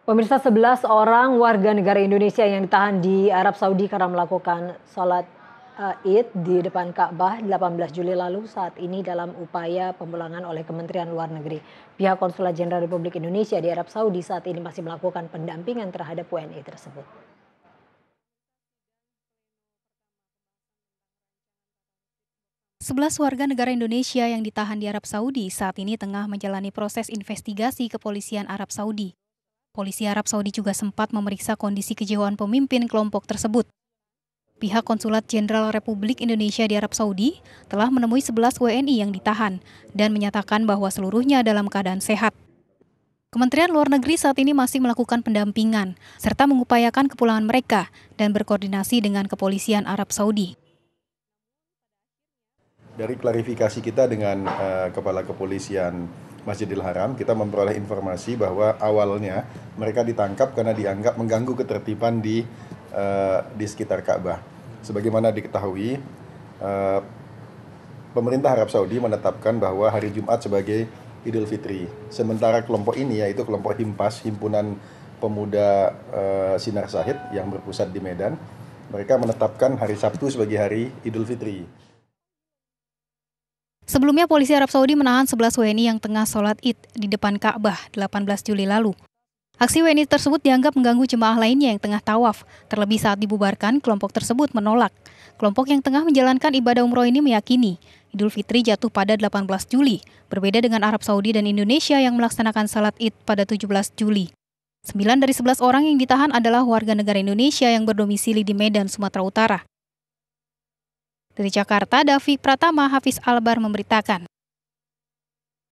Pemirsa, 11 orang warga negara Indonesia yang ditahan di Arab Saudi karena melakukan sholat Id di depan Ka'bah 18 Juli lalu saat ini dalam upaya pemulangan oleh Kementerian Luar Negeri. Pihak Konsulat Jenderal Republik Indonesia di Arab Saudi saat ini masih melakukan pendampingan terhadap WNI tersebut. 11 warga negara Indonesia yang ditahan di Arab Saudi saat ini tengah menjalani proses investigasi kepolisian Arab Saudi. Polisi Arab Saudi juga sempat memeriksa kondisi kejiwaan pemimpin kelompok tersebut. Pihak Konsulat Jenderal Republik Indonesia di Arab Saudi telah menemui 11 WNI yang ditahan dan menyatakan bahwa seluruhnya dalam keadaan sehat. Kementerian Luar Negeri saat ini masih melakukan pendampingan serta mengupayakan kepulangan mereka dan berkoordinasi dengan kepolisian Arab Saudi. Dari klarifikasi kita dengan Kepala Kepolisian Masjidil Haram, kita memperoleh informasi bahwa awalnya mereka ditangkap karena dianggap mengganggu ketertiban di sekitar Ka'bah. Sebagaimana diketahui, pemerintah Arab Saudi menetapkan bahwa hari Jumat sebagai Idul Fitri. Sementara kelompok ini, yaitu kelompok Himpas, Himpunan Pemuda Sinar Syahid yang berpusat di Medan, mereka menetapkan hari Sabtu sebagai hari Idul Fitri. Sebelumnya, polisi Arab Saudi menahan 11 WNI yang tengah sholat Id di depan Ka'bah 18 Juli lalu. Aksi WNI tersebut dianggap mengganggu jemaah lainnya yang tengah tawaf, terlebih saat dibubarkan, kelompok tersebut menolak. Kelompok yang tengah menjalankan ibadah umroh ini meyakini Idul Fitri jatuh pada 18 Juli, berbeda dengan Arab Saudi dan Indonesia yang melaksanakan salat Id pada 17 Juli. 9 dari 11 orang yang ditahan adalah warga negara Indonesia yang berdomisili di Medan, Sumatera Utara. Dari Jakarta, Davi Pratama, Hafiz Albar memberitakan.